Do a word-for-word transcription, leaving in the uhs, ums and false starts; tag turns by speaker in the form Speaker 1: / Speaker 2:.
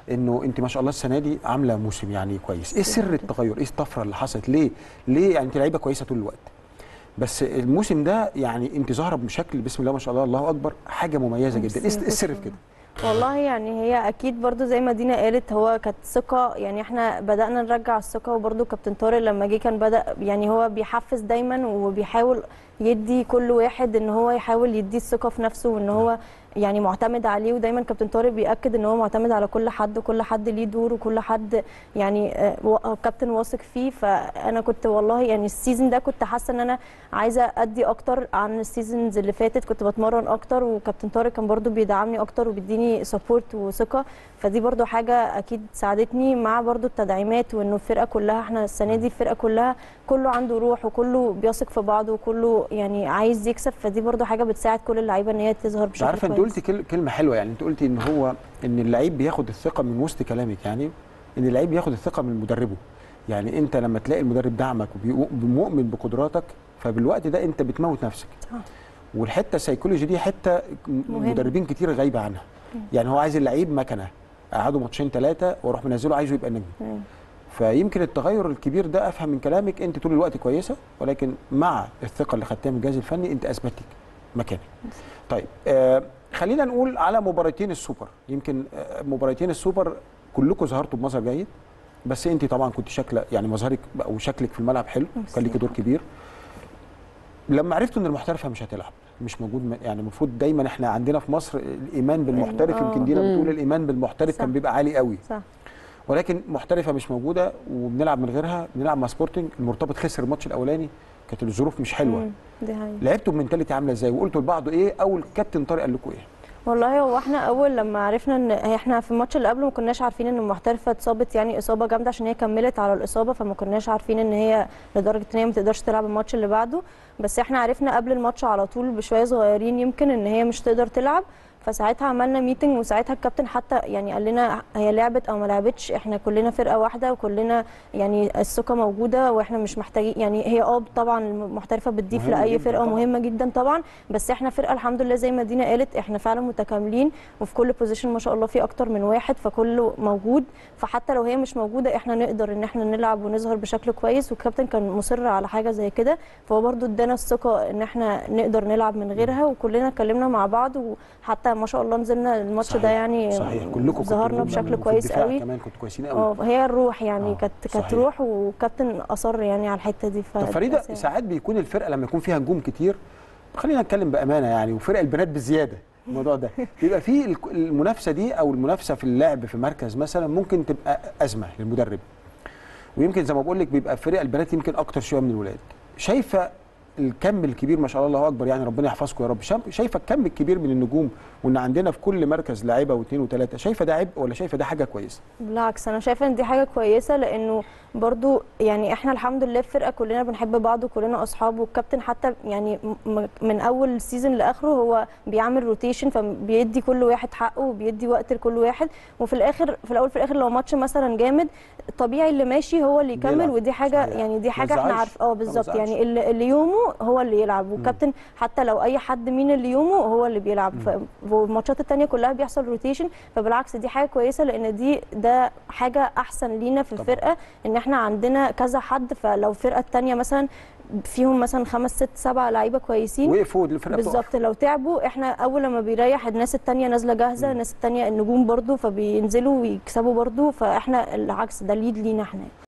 Speaker 1: انه انت ما شاء الله السنه دي عامله موسم يعني كويس. ايه سر التغير؟ ايه الطفره اللي حصلت؟ ليه ليه يعني انت لعيبه كويسه طول الوقت، بس الموسم ده يعني انت ظاهره بشكل بسم الله ما شاء الله الله اكبر، حاجه مميزه جدا. ايه السر في كده؟
Speaker 2: والله يعني هي اكيد برضو زي ما دينا قالت، هو كانت ثقه، يعني احنا بدانا نرجع الثقه، وبرضو كابتن طارق لما جه كان بدا يعني هو بيحفز دايما وبيحاول يدي كل واحد ان هو يحاول يدي الثقه في نفسه، وان هو يعني معتمد عليه. ودايما كابتن طارق بياكد ان هو معتمد على كل حد، وكل حد ليه دور، وكل حد يعني كابتن واثق فيه. فانا كنت والله يعني السيزون ده كنت حاسه ان انا عايزه ادي اكتر عن السيزونز اللي فاتت، كنت بتمرن اكتر، وكابتن طارق كان برضو بيدعمني اكتر وبيديني سبورت وثقه. فدي برضو حاجه اكيد ساعدتني، مع برضو التدعيمات، وانه الفرقه كلها احنا السنه دي الفرقه كلها كله عنده روح، وكله بيثق في بعضه، وكله يعني عايز يكسب. فدي برضو حاجه بتساعد كل اللعيبه ان هي تظهر بشكل كويس.
Speaker 1: عارفه انت قلتي كلمه حلوه، يعني انت قلتي ان هو ان اللعيب بياخد الثقه من وسط كلامك، يعني ان اللعيب بياخد الثقه من مدربه. يعني انت لما تلاقي المدرب دعمك ومؤمن بقدراتك، فبالوقت ده انت بتموت نفسك. صح. والحته السيكولوجي دي حته مدربين كتير غايبه عنها. يعني هو عايز اللعيب مكنه، قعدوا ماتشين ثلاثه واروح منزله عايزه يبقى نجم. فيمكن التغير الكبير ده افهم من كلامك انت طول الوقت كويسه، ولكن مع الثقه اللي خدتها من الجهاز الفني انت اثبتت مكانك. طيب آه خلينا نقول على مباراتين السوبر. يمكن آه مباراتين السوبر كلكم ظهرتوا بمظهر جيد، بس انت طبعا كنت شكله يعني مظهرك او شكلك في الملعب حلو، كان ليكي دور كبير. لما عرفتوا ان المحترفه مش هتلعب، مش موجود، يعني المفروض دايما احنا عندنا في مصر الايمان بالمحترف، يمكن دينا بتقول الايمان بالمحترف صح. كان بيبقى عالي قوي صح. ولكن محترفه مش موجوده وبنلعب من غيرها، بنلعب مع سبورتنج. المرتبط خسر الماتش الاولاني، كانت الظروف مش حلوه.
Speaker 2: دي حقيقة.
Speaker 1: لعبتوا بمنتاليتي عامله ازاي وقلتوا لبعض ايه؟ او الكابتن طارق قال لكم ايه؟
Speaker 2: والله هو احنا اول لما عرفنا ان احنا في الماتش اللي قبله ما كناش عارفين ان المحترفه اتصابت يعني اصابه جامده، عشان هي كملت على الاصابه، فما كناش عارفين ان هي لدرجه ان هي ما تقدرش تلعب الماتش اللي بعده. بس احنا عرفنا قبل الماتش على طول بشويه صغيرين يمكن ان هي مش تقدر تلعب. فساعتها عملنا ميتنج، وساعتها الكابتن حتى يعني قال لنا هي لعبت او ما لعبتش، احنا كلنا فرقه واحده، وكلنا يعني الثقه موجوده، واحنا مش محتاجين يعني هي اه طبعا المحترفه بتضيف لاي فرقه طبعًا. مهمه جدا طبعا، بس احنا فرقه الحمد لله زي ما دينا قالت احنا فعلا متكاملين، وفي كل بوزيشن ما شاء الله في اكتر من واحد، فكله موجود. فحتى لو هي مش موجوده احنا نقدر ان احنا نلعب ونظهر بشكل كويس، والكابتن كان مصر على حاجه زي كده، فهو برده ادانا الثقه ان احنا نقدر نلعب من غيرها. وكلنا اتكلمنا مع بعض، وحتى ما شاء الله نزلنا الماتش ده يعني
Speaker 1: صحيح كلكم
Speaker 2: ظهرنا بشكل كويس قوي،
Speaker 1: كمان كنتوا كويسين قوي.
Speaker 2: اه هي الروح يعني كانت كانت روح، والكابتن اصر يعني على الحته دي.
Speaker 1: طب فريده ساعات بيكون الفرقه لما يكون فيها نجوم كتير، خلينا نتكلم بامانه يعني، وفرق البنات بزياده الموضوع ده بيبقى فيه المنافسه دي او المنافسه في اللعب في مركز مثلا ممكن تبقى ازمه للمدرب، ويمكن زي ما بقول لك بيبقى فرق البنات يمكن اكتر شويه من الولاد. شايفه الكم الكبير ما شاء الله الله اكبر، يعني ربنا يحفظكم يا رب، شايفه الكم الكبير من النجوم، وان عندنا في كل مركز لاعيبه واثنين وثلاثه، شايفه ده عبء ولا شايفه ده حاجه كويسه؟
Speaker 2: بالعكس انا شايفه ان دي حاجه كويسه، لانه برضو يعني احنا الحمد لله في فرقه كلنا بنحب بعض وكلنا اصحاب، والكابتن حتى يعني من اول سيزون لاخره هو بيعمل روتيشن، فبيدي كل واحد حقه وبيدي وقت لكل واحد، وفي الاخر في الاول في الاخر لو ماتش مثلا جامد طبيعي اللي ماشي هو اللي يكمل، ودي حاجه صحيح. يعني دي حاجه احنا عارف اه بالظبط، يعني اللي, اللي يومه هو اللي يلعب، والكابتن حتى لو اي حد مين اللي يومه هو اللي بيلعب، والماتشات الثانيه كلها بيحصل روتيشن. فبالعكس دي حاجه كويسه، لان دي ده حاجه احسن لينا في الفرقه، ان احنا عندنا كذا حد، فلو الفرقه الثانيه مثلا فيهم مثلا خمس ست سبع لعيبه كويسين
Speaker 1: وقفوا الفرقه
Speaker 2: بالظبط، لو تعبوا احنا اول لما بيريح الناس الثانيه نازله جاهزه، الناس الثانيه النجوم برده فبينزلوا ويكسبوا برده، فاحنا العكس ده ليد لينا احنا.